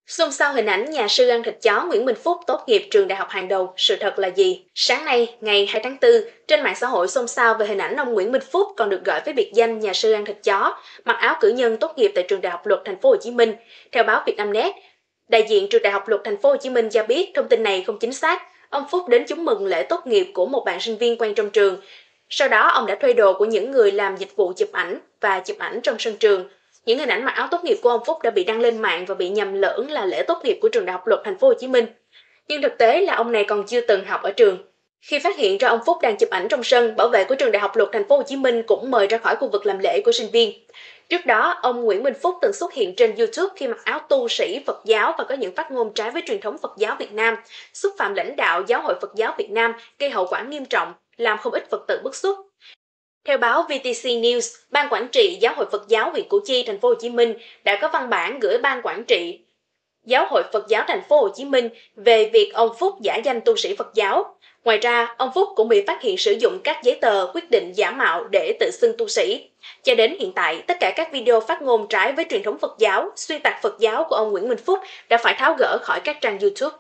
Xôn xao hình ảnh nhà sư ăn thịt chó Nguyễn Minh Phúc tốt nghiệp trường đại học hàng đầu, sự thật là gì? Sáng nay, ngày 2 tháng 4, trên mạng xã hội xôn xao về hình ảnh ông Nguyễn Minh Phúc còn được gọi với biệt danh nhà sư ăn thịt chó, mặc áo cử nhân tốt nghiệp tại trường Đại học Luật Thành phố Hồ Chí Minh. Theo báo Vietnamnet, đại diện trường Đại học Luật Thành phố Hồ Chí Minh cho biết thông tin này không chính xác. Ông Phúc đến chúc mừng lễ tốt nghiệp của một bạn sinh viên quen trong trường. Sau đó, ông đã thuê đồ của những người làm dịch vụ chụp ảnh và chụp ảnh trong sân trường. Những hình ảnh mặc áo tốt nghiệp của ông Phúc đã bị đăng lên mạng và bị nhầm lẫn là lễ tốt nghiệp của trường Đại học Luật Thành phố Hồ Chí Minh. Nhưng thực tế là ông này còn chưa từng học ở trường. Khi phát hiện ra ông Phúc đang chụp ảnh trong sân, bảo vệ của trường Đại học Luật Thành phố Hồ Chí Minh cũng mời ra khỏi khu vực làm lễ của sinh viên. Trước đó, ông Nguyễn Minh Phúc từng xuất hiện trên YouTube khi mặc áo tu sĩ Phật giáo và có những phát ngôn trái với truyền thống Phật giáo Việt Nam, xúc phạm lãnh đạo Giáo hội Phật giáo Việt Nam, gây hậu quả nghiêm trọng, làm không ít Phật tử bức xúc. Theo báo VTC News, Ban Quản trị Giáo hội Phật giáo huyện Củ Chi, Thành phố Hồ Chí Minh đã có văn bản gửi Ban Quản trị Giáo hội Phật giáo Thành phố Hồ Chí Minh về việc ông Phúc giả danh tu sĩ Phật giáo. Ngoài ra, ông Phúc cũng bị phát hiện sử dụng các giấy tờ quyết định giả mạo để tự xưng tu sĩ. Cho đến hiện tại, tất cả các video phát ngôn trái với truyền thống Phật giáo, xuyên tạc Phật giáo của ông Nguyễn Minh Phúc đã phải tháo gỡ khỏi các trang YouTube.